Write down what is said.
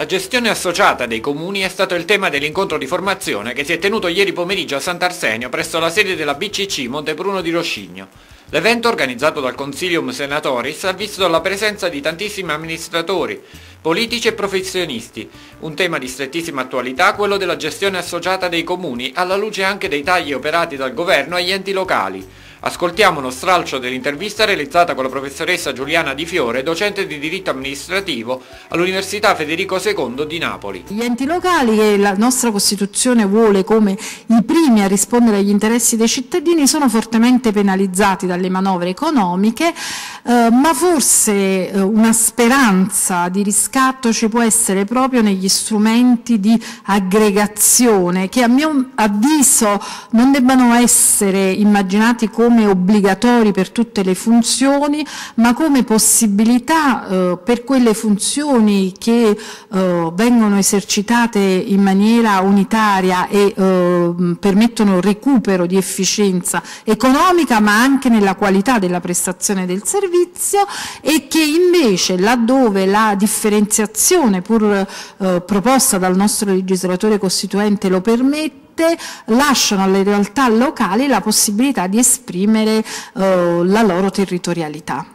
La gestione associata dei comuni è stato il tema dell'incontro di formazione che si è tenuto ieri pomeriggio a Sant'Arsenio presso la sede della BCC Montepruno di Roscigno. L'evento, organizzato dal Consilium Senatoris, ha visto la presenza di tantissimi amministratori, politici e professionisti. Un tema di strettissima attualità, quello della gestione associata dei comuni, alla luce anche dei tagli operati dal governo agli enti locali. Ascoltiamo uno stralcio dell'intervista realizzata con la professoressa Giuliana Di Fiore, docente di diritto amministrativo all'Università Federico II di Napoli. Gli enti locali, che la nostra Costituzione vuole come i primi a rispondere agli interessi dei cittadini, sono fortemente penalizzati dalle manovre economiche, ma forse una speranza di riscatto ci può essere proprio negli strumenti di aggregazione, che a mio avviso non debbano essere immaginati come obbligatori per tutte le funzioni, ma come possibilità per quelle funzioni che vengono esercitate in maniera unitaria e permettono recupero di efficienza economica, ma anche nella qualità della prestazione del servizio, e che invece, laddove la differenziazione pur proposta dal nostro legislatore costituente lo permette, lasciano alle realtà locali la possibilità di esprimere la loro territorialità.